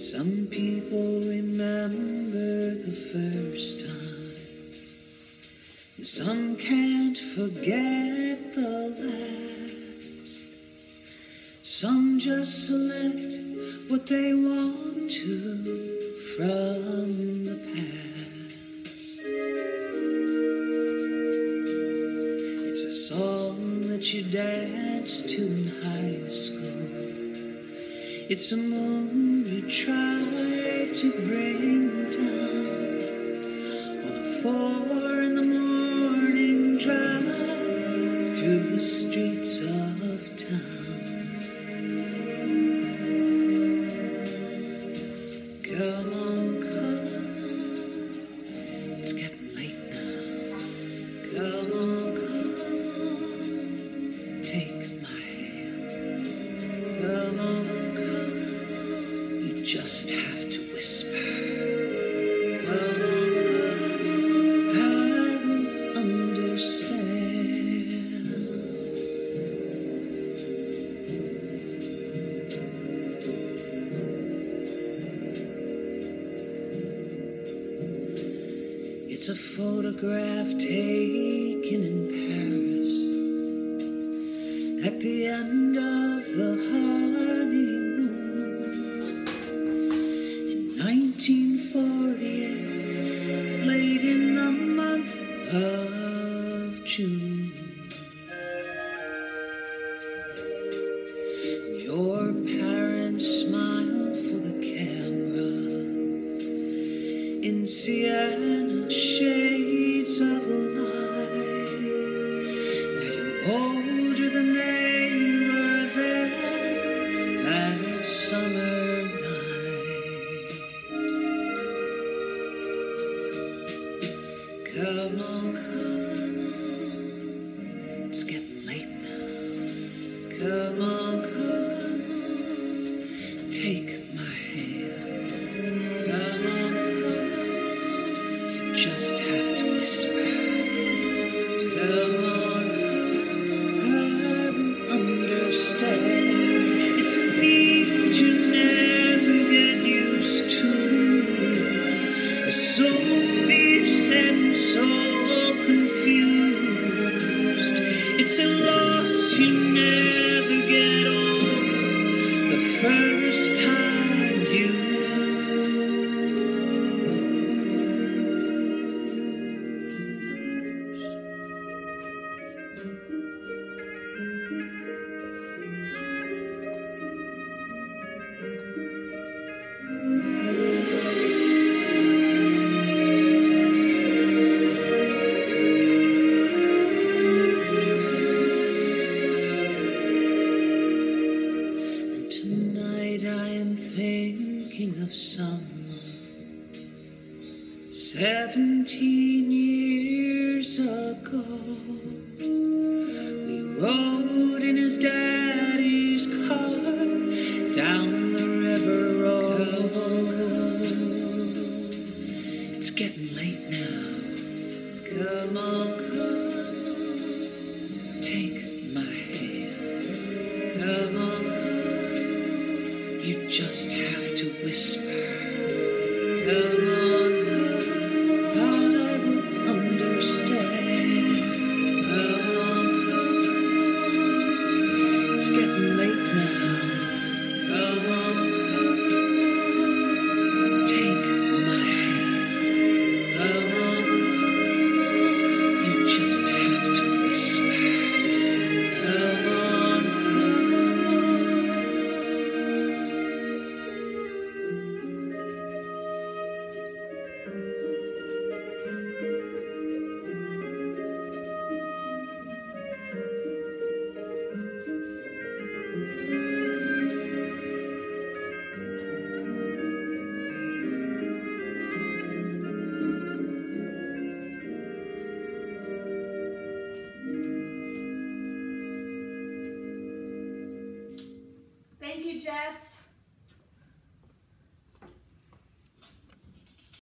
Some people remember the first time, some can't forget the last. Some just select what they want to from the past. It's a song that you danced to in high school. It's a moon you try to bring down on a 4 in the morning drive through the streets of town. Come on, it's getting late now. Come on, take my hand. Come on. You just have to whisper. Come on, I will understand. It's a photograph taken in Paris at the end of the honeymoon. 1948, late in the month of June. Your parents smile for the camera in Sienna shades of light. Now you're older than they were then, that summer. Come on, it's getting late now. Come on, take my hand. Come on, you just have to whisper. Come on, I will understand. It's a need you never get used to. So fierce and so confused. It's a loss you never get over the first time you of someone 17 years ago. We rode in his daddy's car down the river road. It's getting late now. Come on, take my hand. Come on, you just have to whisper. Come on, I will understand. Come on, it's getting late now. Come on, take my hand. Come on, you just have to whisper. Come on. Thank you, Jess.